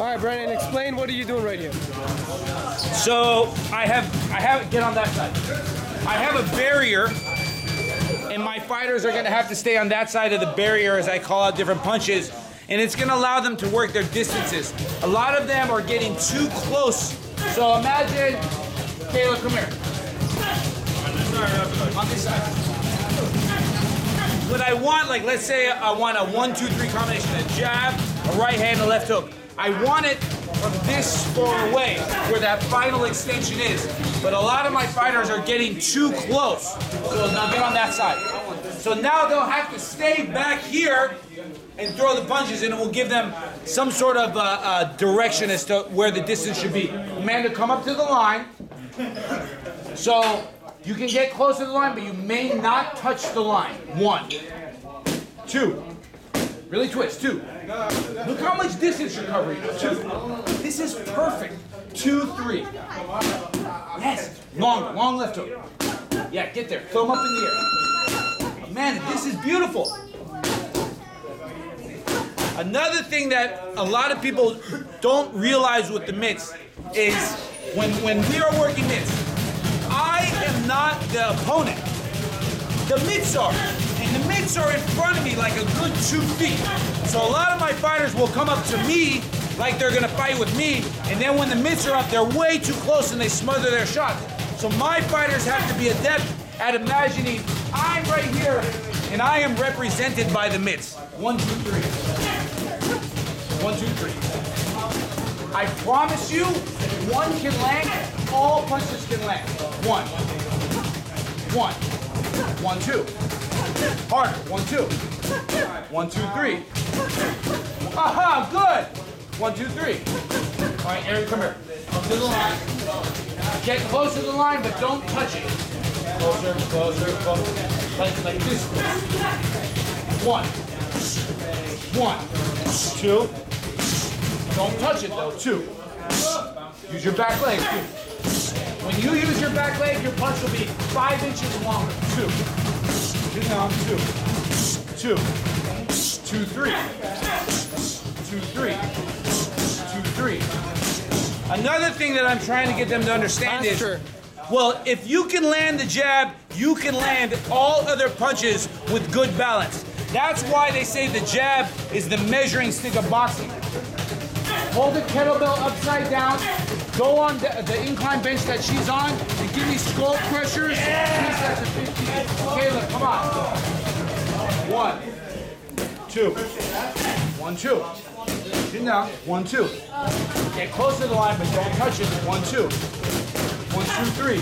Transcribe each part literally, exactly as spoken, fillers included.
All right, Brandon, explain what are you doing right here? So I have, I have, get on that side. I have a barrier, and my fighters are gonna have to stay on that side of the barrier as I call out different punches, and it's gonna allow them to work their distances. A lot of them are getting too close. So imagine, Kayla, come here. On this side. What I want, like let's say I want a one, two, three combination, a jab, a right hand, a left hook. I want it from this far away, where that final extension is. But a lot of my fighters are getting too close. So now get on that side. So now they'll have to stay back here and throw the punches, and it will give them some sort of uh, uh, direction as to where the distance should be. Amanda, come up to the line. So you can get close to the line, but you may not touch the line. One, two, really twist, two. Look how much distance you're covering, two. This is perfect. Two, three. Yes, long, long left hook. Yeah, get there, throw them up in the air. Man, this is beautiful. Another thing that a lot of people don't realize with the mitts is when, when we are working mitts, I am not the opponent. The mitts are. And the mitts are in front of me like a good two feet. So a lot of my fighters will come up to me like they're gonna fight with me, and then when the mitts are up, they're way too close and they smother their shots. So my fighters have to be adept at imagining I'm right here and I am represented by the mitts. One, two, three. One, two, three. I promise you, one can land, all punches can land. One. One. One, two. Harder. One, two. One, two, three. Aha, good. One, two, three. All right, Eric, come here. Come to the line. Get close to the line, but don't touch it. Closer, closer, closer. Like, like this. One. One. Two. Don't touch it, though. Two. Use your back leg. Two. When you use your back leg, your punch will be five inches longer. Two. Two down. Two. Two. Two, three. Two, three. Two, three. Another thing that I'm trying to get them to understand is, well, if you can land the jab, you can land all other punches with good balance. That's why they say the jab is the measuring stick of boxing. Hold the kettlebell upside down, go on the, the incline bench that she's on, and give me skull pressures. Three sets of fifty. Caleb, come on. One, two, one, two. Sit down. One, two. Get close to the line, but don't touch it. One, two. One, two, three.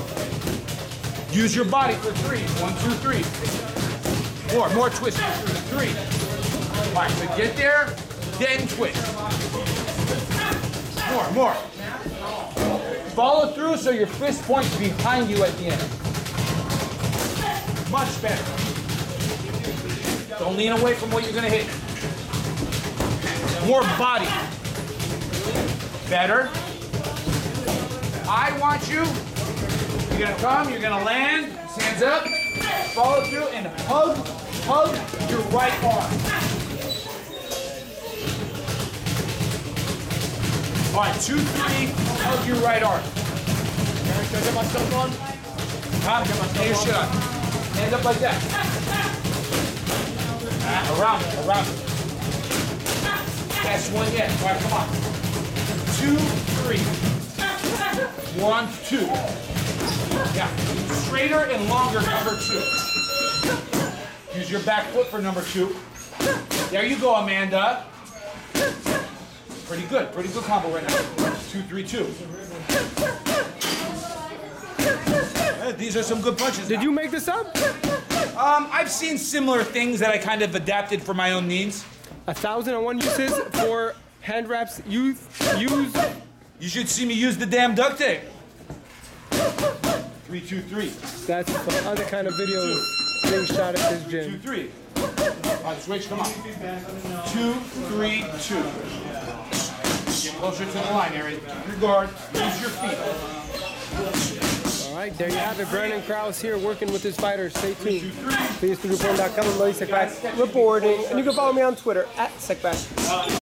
Use your body for three. One, two, three. More, more twists. Three. All right, so get there, then twist. More, more. Follow through so your fist points behind you at the end. Much better. Don't lean away from what you're gonna hit. More body. Better. I want you, you're gonna come, you're gonna land, hands up, follow through, and hug, hug your right arm. All right, two, three, hug your right arm. Eric, can I get myself on? Huh? Get your shit on. Hands up like that. Uh, around it, around it. Best one yet. All right, come on. Two, three. One, two. Yeah. Straighter and longer, number two. Use your back foot for number two. There you go, Amanda. Pretty good. Pretty good combo right now. Two, three, two. Yeah, these are some good punches. Did now. you make this up? Um, I've seen similar things that I kind of adapted for my own needs. A thousand and one uses for hand wraps. Use, use. You should see me use the damn duct tape. Three, two, three. That's the other kind of videos being shot at this gym. Two, three. All right, switch, come on. Two, three, two. Get closer to the line, Aaron. Keep your guard, use your feet. All right, there you have it. Brandon Krause here working with his fighters. Stay tuned. P S two report dot com and Elie Seckbach reporting. And you can follow me on Twitter at Seckbach.